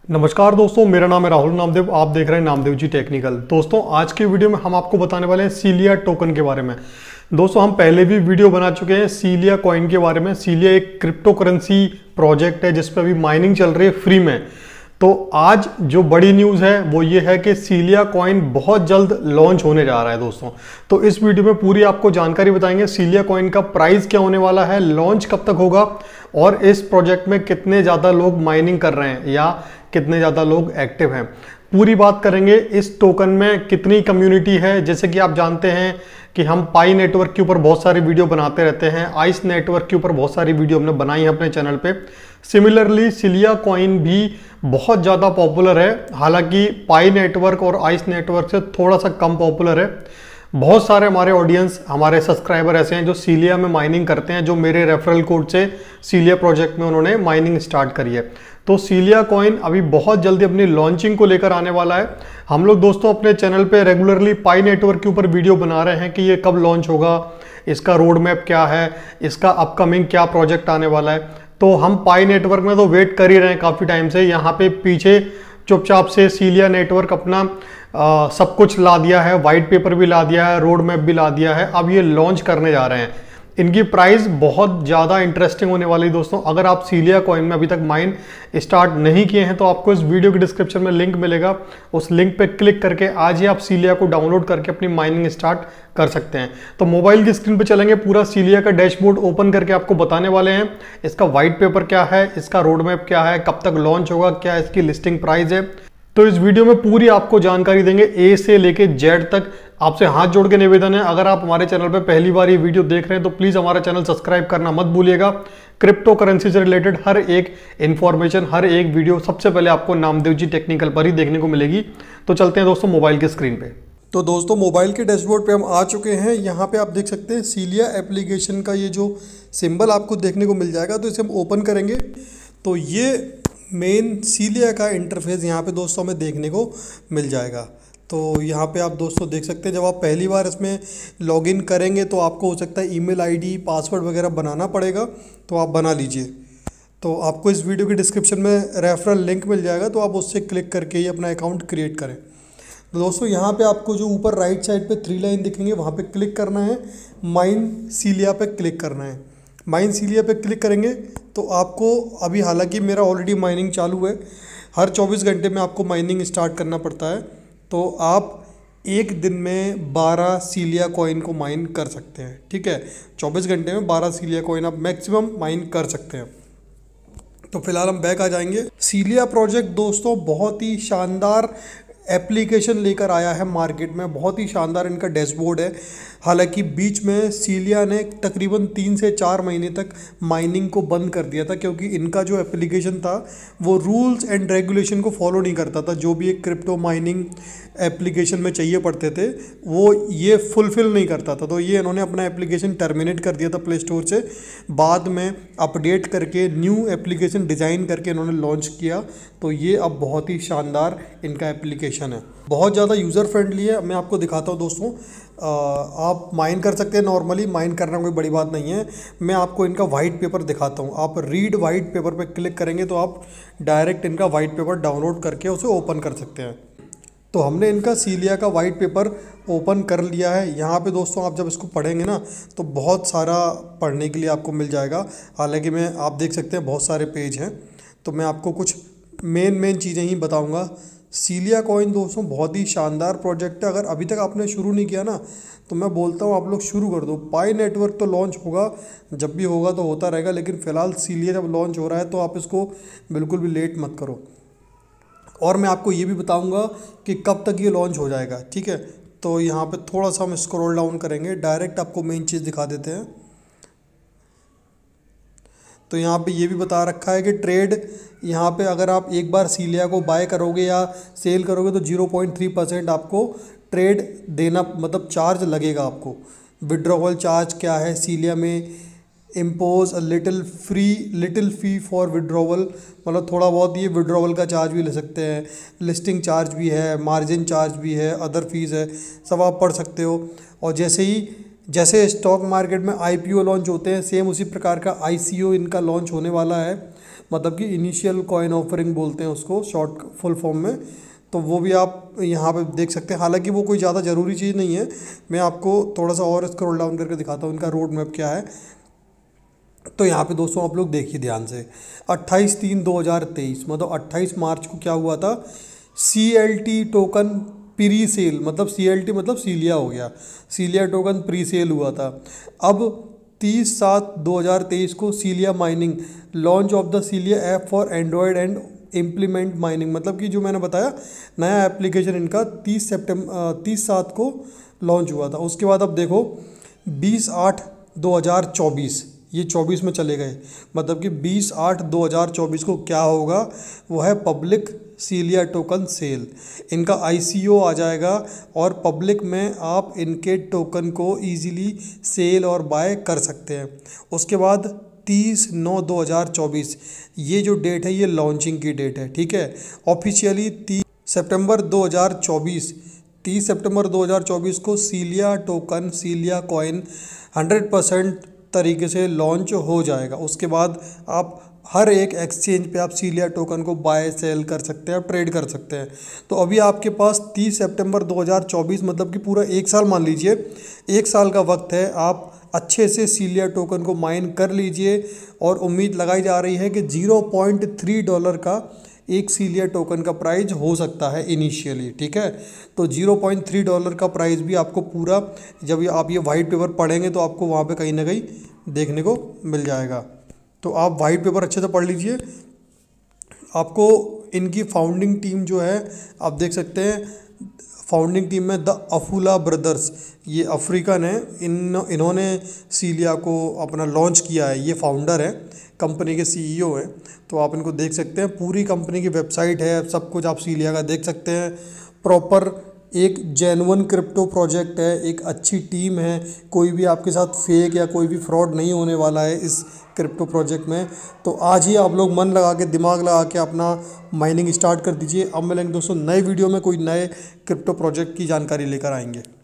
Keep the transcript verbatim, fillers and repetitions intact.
नमस्कार दोस्तों, मेरा नाम है राहुल नामदेव। आप देख रहे हैं नामदेव जी टेक्निकल। दोस्तों आज की वीडियो में हम आपको बताने वाले हैं सीलिया टोकन के बारे में। दोस्तों हम पहले भी वीडियो बना चुके हैं सीलिया कॉइन के बारे में। सीलिया एक क्रिप्टो करेंसी प्रोजेक्ट है जिस पर अभी माइनिंग चल रही है फ्री में। तो आज जो बड़ी न्यूज़ है वो ये है कि सीलिया कॉइन बहुत जल्द लॉन्च होने जा रहा है दोस्तों। तो इस वीडियो में पूरी आपको जानकारी बताएंगे सीलिया कॉइन का प्राइस क्या होने वाला है, लॉन्च कब तक होगा और इस प्रोजेक्ट में कितने ज़्यादा लोग माइनिंग कर रहे हैं या कितने ज़्यादा लोग एक्टिव हैं। पूरी बात करेंगे इस टोकन में कितनी कम्युनिटी है। जैसे कि आप जानते हैं कि हम पाई नेटवर्क के ऊपर बहुत सारी वीडियो बनाते रहते हैं, आइस नेटवर्क के ऊपर बहुत सारी वीडियो हमने बनाई है अपने चैनल पे। सिमिलरली सीलिया कॉइन भी बहुत ज़्यादा पॉपुलर है, हालांकि पाई नेटवर्क और आइस नेटवर्क से थोड़ा सा कम पॉपुलर है। बहुत सारे हमारे ऑडियंस, हमारे सब्सक्राइबर ऐसे हैं जो सीलिया में माइनिंग करते हैं, जो मेरे रेफरल कोड से सीलिया प्रोजेक्ट में उन्होंने माइनिंग स्टार्ट करी है। तो सीलिया कॉइन अभी बहुत जल्दी अपनी लॉन्चिंग को लेकर आने वाला है। हम लोग दोस्तों अपने चैनल पे रेगुलरली पाई नेटवर्क के ऊपर वीडियो बना रहे हैं कि ये कब लॉन्च होगा, इसका रोड मैप क्या है, इसका अपकमिंग क्या प्रोजेक्ट आने वाला है। तो हम पाई नेटवर्क में तो वेट कर ही रहे हैं काफ़ी टाइम से। यहाँ पे पीछे चुपचाप से सीलिया नेटवर्क अपना आ, सब कुछ ला दिया है, वाइट पेपर भी ला दिया है, रोड मैप भी ला दिया है। अब ये लॉन्च करने जा रहे हैं। इनकी प्राइस बहुत ज़्यादा इंटरेस्टिंग होने वाली है दोस्तों। अगर आप सीलिया कॉइन में अभी तक माइन स्टार्ट नहीं किए हैं तो आपको इस वीडियो के डिस्क्रिप्शन में लिंक मिलेगा, उस लिंक पे क्लिक करके आज ही आप सीलिया को डाउनलोड करके अपनी माइनिंग स्टार्ट कर सकते हैं। तो मोबाइल की स्क्रीन पे चलेंगे, पूरा सीलिया का डैशबोर्ड ओपन करके आपको बताने वाले हैं इसका वाइट पेपर क्या है, इसका रोड मैप क्या है, कब तक लॉन्च होगा, क्या इसकी लिस्टिंग प्राइस है। तो इस वीडियो में पूरी आपको जानकारी देंगे ए से लेके जेड तक। आपसे हाथ जोड़ के निवेदन है, अगर आप हमारे चैनल पर पहली बार ये वीडियो देख रहे हैं तो प्लीज़ हमारा चैनल सब्सक्राइब करना मत भूलिएगा। क्रिप्टो करेंसी से रिलेटेड हर एक इन्फॉर्मेशन, हर एक वीडियो सबसे पहले आपको नामदेव जी टेक्निकल पर ही देखने को मिलेगी। तो चलते हैं दोस्तों मोबाइल की स्क्रीन पे। तो दोस्तों मोबाइल के डैशबोर्ड पे हम आ चुके हैं। यहाँ पे आप देख सकते हैं सीलिया एप्लीकेशन का ये जो सिंबल आपको देखने को मिल जाएगा। तो इसे हम ओपन करेंगे तो ये मेन सीलिया का इंटरफेस यहाँ पे दोस्तों हमें देखने को मिल जाएगा। तो यहाँ पे आप दोस्तों देख सकते हैं जब आप पहली बार इसमें लॉगिन करेंगे तो आपको हो सकता है ईमेल आईडी, पासवर्ड वगैरह बनाना पड़ेगा, तो आप बना लीजिए। तो आपको इस वीडियो के डिस्क्रिप्शन में रेफरल लिंक मिल जाएगा, तो आप उससे क्लिक करके ही अपना अकाउंट क्रिएट करें। तो दोस्तों यहाँ पे आपको जो ऊपर राइट साइड पे थ्री लाइन दिखेंगे वहाँ पे क्लिक करना है, माइन सीलिया पे क्लिक करना है। माइन सीलिया पे क्लिक करेंगे तो आपको अभी, हालांकि मेरा ऑलरेडी माइनिंग चालू है, हर चौबीस घंटे में आपको माइनिंग स्टार्ट करना पड़ता है। तो आप एक दिन में बारह सीलिया कॉइन को माइन कर सकते हैं। ठीक है, चौबीस घंटे में बारह सीलिया कॉइन आप मैक्सिमम माइन कर सकते हैं। तो फिलहाल हम बैक आ जाएंगे। सीलिया प्रोजेक्ट दोस्तों बहुत ही शानदार एप्लीकेशन लेकर आया है मार्केट में, बहुत ही शानदार इनका डैशबोर्ड है। हालांकि बीच में सीलिया ने तकरीबन तीन से चार महीने तक माइनिंग को बंद कर दिया था, क्योंकि इनका जो एप्लीकेशन था वो रूल्स एंड रेगुलेशन को फॉलो नहीं करता था। जो भी एक क्रिप्टो माइनिंग एप्लीकेशन में चाहिए पड़ते थे वो ये फुलफ़िल नहीं करता था। तो ये इन्होंने अपना एप्लीकेशन टर्मिनेट कर दिया था प्ले स्टोर से। बाद में अपडेट करके न्यू एप्लीकेशन डिज़ाइन करके इन्होंने लॉन्च किया। तो ये अब बहुत ही शानदार इनका एप्लीकेशन है, बहुत ज़्यादा यूज़र फ्रेंडली है। मैं आपको दिखाता हूँ दोस्तों, आ, आप माइन कर सकते हैं। नॉर्मली माइन करना कोई बड़ी बात नहीं है। मैं आपको इनका वाइट पेपर दिखाता हूँ। आप रीड वाइट पेपर पे क्लिक करेंगे तो आप डायरेक्ट इनका वाइट पेपर डाउनलोड करके उसे ओपन कर सकते हैं। तो हमने इनका सीलिया का वाइट पेपर ओपन कर लिया है। यहाँ पे दोस्तों आप जब इसको पढ़ेंगे ना तो बहुत सारा पढ़ने के लिए आपको मिल जाएगा। हालांकि मैं, आप देख सकते हैं बहुत सारे पेज हैं, तो मैं आपको कुछ मेन मेन चीज़ें ही बताऊँगा। सीलिया कॉइन दोस्तों बहुत ही शानदार प्रोजेक्ट है। अगर अभी तक आपने शुरू नहीं किया ना तो मैं बोलता हूँ आप लोग शुरू कर दो। पाई नेटवर्क तो लॉन्च होगा, जब भी होगा तो होता रहेगा, लेकिन फ़िलहाल सीलिया जब लॉन्च हो रहा है तो आप इसको बिल्कुल भी लेट मत करो। और मैं आपको ये भी बताऊंगा कि कब तक ये लॉन्च हो जाएगा। ठीक है, तो यहाँ पे थोड़ा सा हम स्क्रॉल डाउन करेंगे, डायरेक्ट आपको मेन चीज़ दिखा देते हैं। तो यहाँ पे ये भी बता रखा है कि ट्रेड, यहाँ पे अगर आप एक बार सीलिया को बाय करोगे या सेल करोगे तो ज़ीरो पॉइंट थ्री परसेंट आपको ट्रेड देना, मतलब चार्ज लगेगा आपको। विड्रॉवल चार्ज क्या है सीलिया में, impose a little free little fee for withdrawal, मतलब थोड़ा बहुत ये विड्रॉवल का चार्ज भी ले सकते हैं। लिस्टिंग चार्ज भी है, मार्जिन चार्ज भी है, अदर फीस है, सब आप पढ़ सकते हो। और जैसे ही जैसे स्टॉक मार्केट में आईपीओ लॉन्च होते हैं, सेम उसी प्रकार का आईसीओ इनका लॉन्च होने वाला है। मतलब कि इनिशियल कॉइन ऑफरिंग बोलते हैं उसको शॉर्ट फुल फॉर्म में। तो वो भी आप यहाँ पे देख सकते हैं। हालांकि वो कोई ज़्यादा ज़रूरी चीज़ नहीं है, मैं आपको थोड़ा सा और स्क्रॉल डाउन करके दिखाता हूँ इनका रोड मैप क्या है। तो यहाँ पे दोस्तों आप लोग देखिए ध्यान से, अट्ठाईस तीन दो हज़ार तेईस मतलब अट्ठाईस मार्च को क्या हुआ था, C L T token pre sale, मतलब सी एल टी मतलब सीलिया हो गया, सीलिया टोकन प्री सेल हुआ था। अब तीस सात दो हज़ार तेईस को Celia mining, launch of the Celia app for Android and implement mining, मतलब कि जो मैंने बताया नया एप्लीकेशन इनका तीस सितंबर तीस सात को लॉन्च हुआ था। उसके बाद अब देखो बीस आठ दो हज़ार चौबीस, ये चौबीस में चले गए, मतलब कि बीस आठ दो हज़ार चौबीस को क्या होगा, वो है पब्लिक सीलिया टोकन सेल। इनका आई सी ओ आ जाएगा और पब्लिक में आप इनके टोकन को इजीली सेल और बाय कर सकते हैं। उसके बाद तीस नौ दो हज़ार चौबीस, ये जो डेट है ये लॉन्चिंग की डेट है, ठीक है। ऑफिशियली तीस सितंबर दो हज़ार चौबीस, तीस सितंबर दो हज़ार चौबीस को Celia token, Celia coin hundred percent तरीके से लॉन्च हो जाएगा। उसके बाद आप हर एक एक्सचेंज पे आप सीलिया टोकन को बाय सेल कर सकते हैं, ट्रेड कर सकते हैं। तो अभी आपके पास तीस सितंबर दो हज़ार चौबीस मतलब कि पूरा एक साल मान लीजिए, एक साल का वक्त है, आप अच्छे से सीलिया टोकन को माइन कर लीजिए। और उम्मीद लगाई जा रही है कि ज़ीरो पॉइंट थ्री डॉलर का एक सीलिया टोकन का प्राइस हो सकता है इनिशियली, ठीक है। तो ज़ीरो पॉइंट थ्री डॉलर का प्राइस भी आपको पूरा, जब ये आप ये वाइट पेपर पढ़ेंगे तो आपको वहाँ पे कहीं ना कहीं देखने को मिल जाएगा। तो आप वाइट पेपर अच्छे से पढ़ लीजिए। आपको इनकी फाउंडिंग टीम जो है आप देख सकते हैं, फाउंडिंग टीम में द अफूला ब्रदर्स, ये अफ्रीकन है, इन इन्होंने सीलिया को अपना लॉन्च किया है। ये फाउंडर है, कंपनी के सी ई ओ हैं। तो आप इनको देख सकते हैं, पूरी कंपनी की वेबसाइट है, सब कुछ आप सीलिया का देख सकते हैं। प्रॉपर एक जेन्युइन क्रिप्टो प्रोजेक्ट है, एक अच्छी टीम है, कोई भी आपके साथ फेक या कोई भी फ्रॉड नहीं होने वाला है इस क्रिप्टो प्रोजेक्ट में। तो आज ही आप लोग मन लगा के, दिमाग लगा के अपना माइनिंग स्टार्ट कर दीजिए। अब मिलेंगे दोस्तों नए वीडियो में, कोई नए क्रिप्टो प्रोजेक्ट की जानकारी लेकर आएंगे।